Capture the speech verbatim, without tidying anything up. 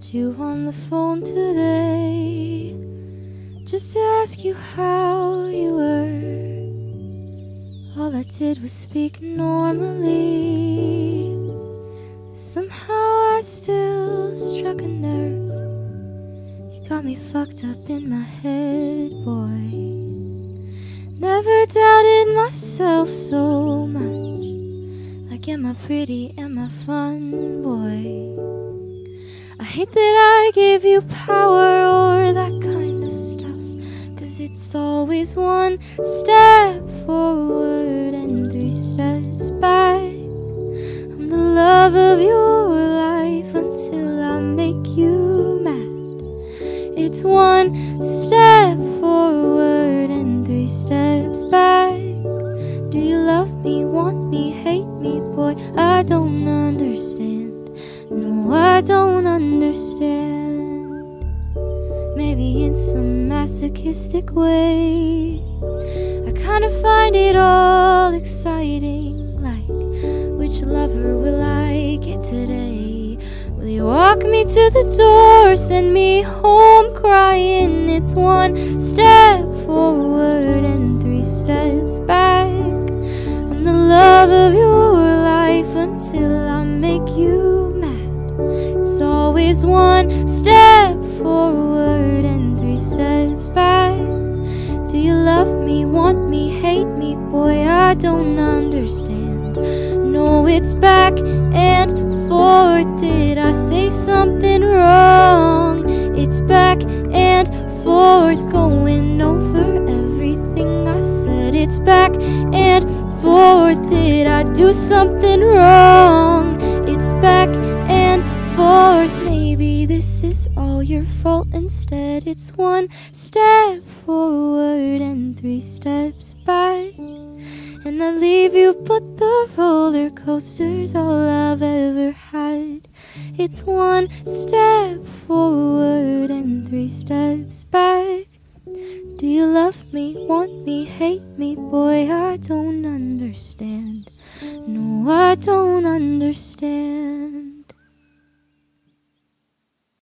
called you on the phone today just to ask you how you were. All I did was speak normally. Somehow I still struck a nerve. You got me fucked up in my head, boy. Never doubted myself so much. Like, am I pretty, am I fun, boy? I hate that I gave you power or that kind of stuff, 'cause it's always one step forward and three steps back. I'm the love of your life until I make you mad. It's one step forward and three steps back. Do you love me, want me, hate me, boy? I don't understand. No, I don't understand. Maybe in some masochistic way I kinda find it all exciting. Like, which lover will I get today? Will you walk me to the door, send me home crying? It's one step forward and three steps back. I'm the love of your life until I make you mad. It's always one step forward and three steps back. Do you love me, want me, hate me, boy? I don't understand. No, it's back and forth. Did I say something wrong? It's back and forth, going over everything I said. It's back and forth. Did I do something wrong? It's back and forth. Maybe this is all your fault instead. It's one step forward and three steps back. And I leave you, but the roller coaster's all I've ever had. It's one step forward and three steps back. Do you love me, want me, hate me, boy? I don't understand. No, I don't understand.